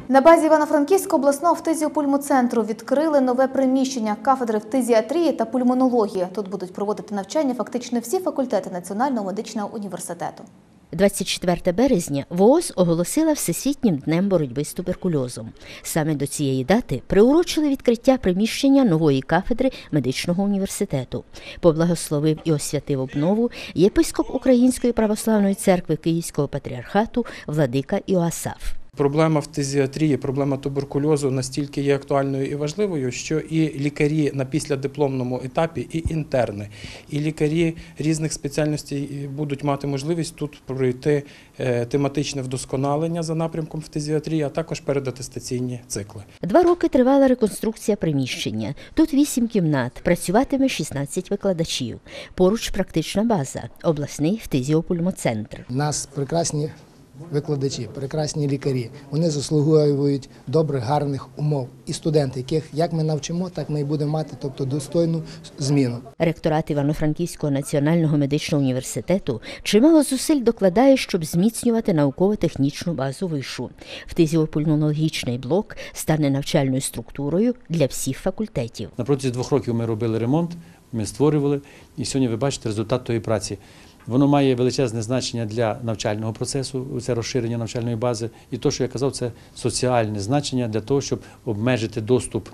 На базі Івано-Франківського обласного фтизіопульмоцентру відкрили нове приміщення кафедри фтизіатрії та пульмонології. Тут будуть проводити навчання фактично всі факультети Національного медичного університету. 24 березня ВООЗ оголосила Всесвітнім днем боротьби з туберкульозом. Саме до цієї дати приурочили відкриття приміщення нової кафедри медичного університету. Поблагословив і освятив обнову єпископ Української православної церкви Київського патріархату владика Іоасаф. Проблема фтизіатрії, проблема туберкульозу настільки є актуальною і важливою, що і лікарі на післядипломному етапі, і інтерни, і лікарі різних спеціальностей будуть мати можливість тут пройти тематичне вдосконалення за напрямком фтизіатрії, а також передатестаційні цикли. 2 роки тривала реконструкція приміщення. Тут 8 кімнат, працюватиме 16 викладачів. Поруч практична база – обласний фтизіопульмоцентр. У нас прекрасні викладачі, прекрасні лікарі. Вони заслуговують добрих, гарних умов. І студенти, яких як ми навчимо, так ми і будемо мати, тобто достойну зміну. Ректорат Івано-Франківського національного медичного університету чимало зусиль докладає, щоб зміцнювати науково-технічну базу вишу. Фтизіопульмонологічний блок стане навчальною структурою для всіх факультетів. На протязі 2 років ми робили ремонт, ми створювали, і сьогодні ви бачите результат тої праці. Воно має величезне значення для навчального процесу, це розширення навчальної бази. І те, що я казав, це соціальне значення для того, щоб обмежити доступ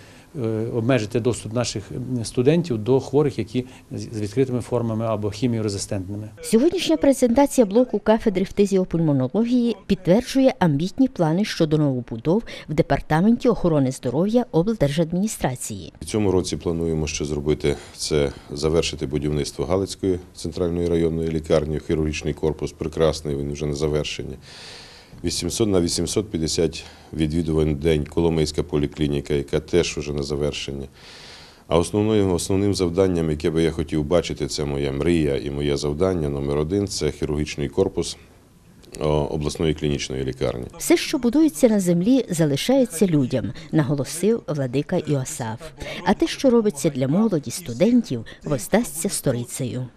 наших студентів до хворих, які з відкритими формами або хіміорезистентними. Сьогоднішня презентація блоку кафедри фтизіопульмонології підтверджує амбітні плани щодо новобудов в Департаменті охорони здоров'я облдержадміністрації. В цьому році плануємо ще зробити – це завершити будівництво Галицької центральної районної лікарні, хірургічний корпус прекрасний, він вже на завершенні. 800 на 850 відвідувань в день Коломийська поліклініка, яка теж вже на завершенні. А основним завданням, яке би я хотів бачити, це моя мрія і моє завдання номер 1 – це хірургічний корпус обласної клінічної лікарні. Все, що будується на землі, залишається людям, наголосив владика Іоасаф. А те, що робиться для молоді, студентів, воздасться сторицею.